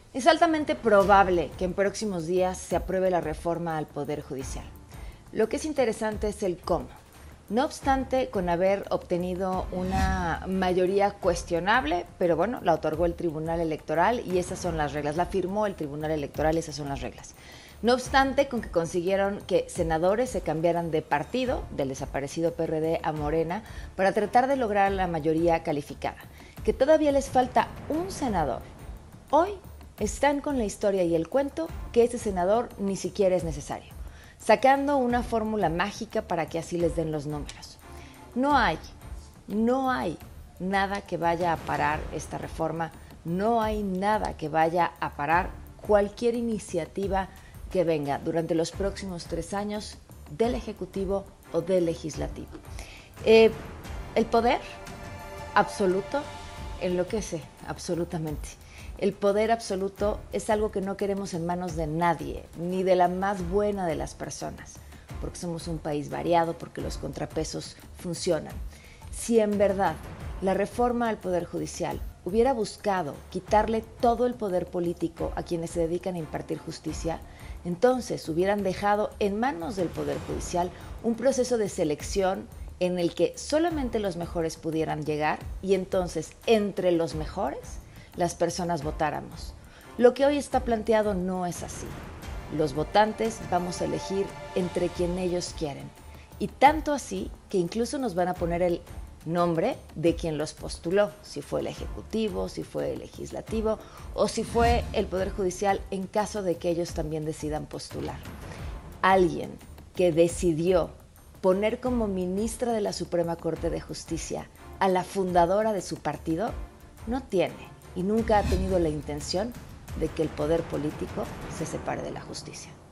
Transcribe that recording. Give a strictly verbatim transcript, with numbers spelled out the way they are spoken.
Es altamente probable que en próximos días se apruebe la reforma al Poder Judicial. Lo que es interesante es el cómo. No obstante, con haber obtenido una mayoría cuestionable, pero bueno, la otorgó el Tribunal Electoral y esas son las reglas. La firmó el Tribunal Electoral y esas son las reglas. No obstante, con que consiguieron que senadores se cambiaran de partido, del desaparecido P R D a Morena, para tratar de lograr la mayoría calificada. Que todavía les falta un senador. Hoy están con la historia y el cuento que ese senador ni siquiera es necesario, sacando una fórmula mágica para que así les den los números. No hay, no hay nada que vaya a parar esta reforma, no hay nada que vaya a parar cualquier iniciativa que venga durante los próximos tres años del Ejecutivo o del Legislativo. Eh, el poder absoluto enloquece absolutamente. El poder absoluto es algo que no queremos en manos de nadie, ni de la más buena de las personas, porque somos un país variado, porque los contrapesos funcionan. Si en verdad la reforma al Poder Judicial hubiera buscado quitarle todo el poder político a quienes se dedican a impartir justicia, entonces hubieran dejado en manos del Poder Judicial un proceso de selección en el que solamente los mejores pudieran llegar y entonces entre los mejores las personas votáramos. Lo que hoy está planteado no es así. Los votantes vamos a elegir entre quien ellos quieren. Y tanto así que incluso nos van a poner el nombre de quien los postuló, si fue el Ejecutivo, si fue el Legislativo o si fue el Poder Judicial en caso de que ellos también decidan postular. Alguien que decidió poner como ministra de la Suprema Corte de Justicia a la fundadora de su partido no tiene y nunca ha tenido la intención de que el poder político se separe de la justicia.